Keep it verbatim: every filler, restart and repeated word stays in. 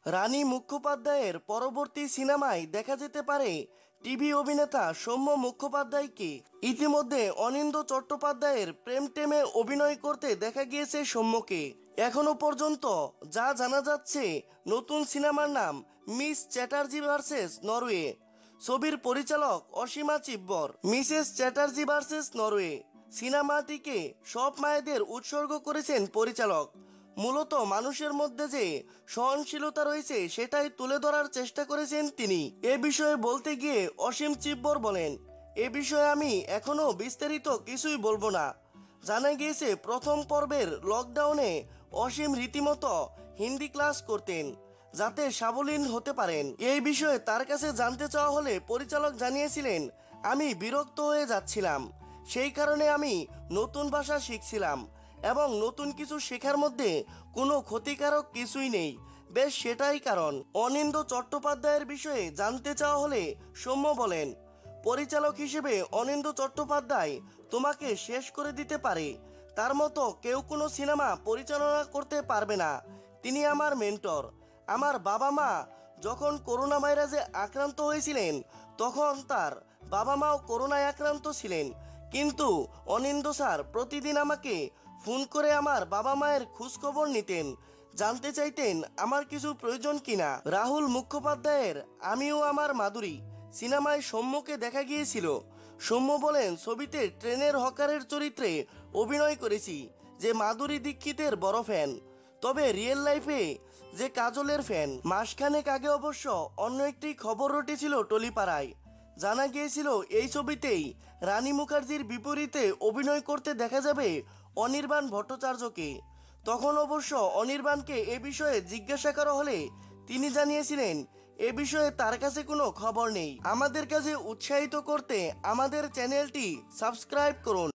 রানী মুখোপাধ্যায়ের পরবর্তী সিনেমায় দেখা যেতে পারে টিভি অভিনেতা সৌম্য মুখোপাধ্যায়কে। ইতিমধ্যে অনিন্দ্য চট্টোপাধ্যায়ের প্রেম টেমে অভিনয় করতে দেখা গিয়েছে সৌম্যকে। এখনো পর্যন্ত যা জানা যাচ্ছে, নতুন সিনেমার নাম মিস চ্যাটার্জি ভার্সেস নরওয়ে। ছবির পরিচালক Ashima Chibber. Mrs Chatterjee versus Norway সিনেমাটিকে সব মায়েদের উৎসর্গ করেছেন পরিচালক। মূলত মানুষের মধ্যে যে সহনশীলতা রয়েছে সেটাই তুলে ধরার চেষ্টা করেছেন তিনি। এ বিষয়ে বলতে গিয়ে অসীম চিব্বর বলেন, এ বিষয়ে আমি এখনো বিস্তারিত কিছুই বলবো না। জানা গিয়েছে প্রথম পর্বের লকডাউনে অসীম রীতিমতো হিন্দি ক্লাস করতেন যাতে সাবলীল হতে পারেন। এই বিষয়ে তার কাছে জানতে চাওয়া হলে পরিচালক জানিয়েছিলেন, আমি বিরক্ত হয়ে যাচ্ছিলাম, সেই কারণে আমি নতুন ভাষা শিখছিলাম এবং নতুন কিছু শেখার মধ্যে কোনো ক্ষতিকারক কিছুই নেই, বেশ সেটাই কারণ। অনিন্দ্য চট্টোপাধ্যায়ের বিষয়ে জানতে চাওয়া হলে সৌম্য বলেন, পরিচালক হিসেবে অনিন্দ্য চট্টোপাধ্যায় তোমাকে শেষ করে দিতে পারে, তার মতো কেউ কোনো সিনেমা পরিচালনা করতে পারবে না। তিনি আমার মেন্টর। আমার বাবা মা যখন করোনা ভাইরাসে আক্রান্ত হয়েছিলেন তখন তার বাবা মাও করোনায় আক্রান্ত ছিলেন, কিন্তু অনিন্দ্য স্যার প্রতিদিন আমাকে ফোন করে আমার বাবা মায়ের খোঁজখবর নিতেন, জানতে চাইতেন আমার কিছু প্রয়োজন কিনা। রাহুল মুখোপাধ্যায়ের আমিও আমার মাধুরী সিনেমায় সৌম্যকে দেখা গিয়েছিল। সৌম্য বলেন, ছবিতে ট্রেনের হকারের চরিত্রে অভিনয় করেছি, যে মাধুরী দীক্ষিতের বড় ফ্যান, তবে রিয়েল লাইফে যে কাজলের ফ্যান। মাসখানেক আগে অবশ্য অন্য একটি খবর রটেছিল টলিপাড়ায়। জানা গিয়েছিল এই ছবিতেই রানী মুখার্জির বিপরীতে অভিনয় করতে দেখা যাবে অনির্বাণ ভট্টাচার্যকে। তখন অবশ্য অনির্বাণকে এ বিষয়ে জিজ্ঞাসা করা হলে তিনি জানিয়েছিলেন, এ বিষয়ে তার কাছে কোনো খবর নেই। আমাদের কাছে উৎসাহিত করতে আমাদের চ্যানেলটি সাবস্ক্রাইব করুন।